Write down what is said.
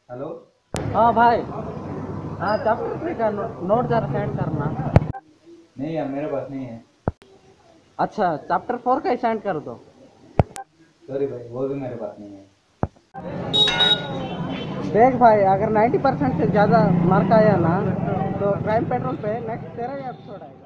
Hello. हाँ भाई। हाँ चैप्टर 3 का नोट जरा सेंड करना। नहीं यार, मेरे पास नहीं है। अच्छा चैप्टर 4 का ही सेंड कर दो। सॉरी भाई, वो भी मेरे पास नहीं है। देख भाई, अगर 90% से ज़्यादा मार्क आया ना तो क्राइम पेट्रोल पे नेक्स्ट तेरा ही एपिसोड आएगा।